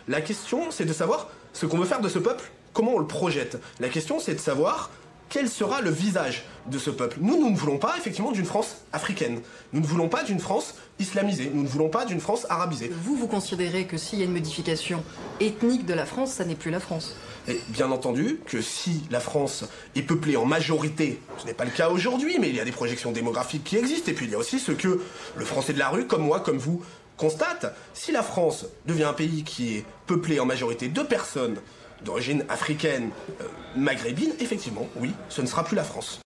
La question, c'est de savoir ce qu'on veut faire de ce peuple, comment on le projette. La question, c'est de savoir quel sera le visage de ce peuple. Nous ne voulons pas, effectivement, d'une France africaine. Nous ne voulons pas d'une France islamisée. Nous ne voulons pas d'une France arabisée. Vous considérez que s'il y a une modification ethnique de la France, ça n'est plus la France? Et bien entendu que si la France est peuplée en majorité, ce n'est pas le cas aujourd'hui, mais il y a des projections démographiques qui existent, et puis il y a aussi ce que le Français de la rue, comme moi, comme vous, constate. Si la France devient un pays qui est peuplé en majorité de personnes d'origine africaine, maghrébine, effectivement, oui, ce ne sera plus la France.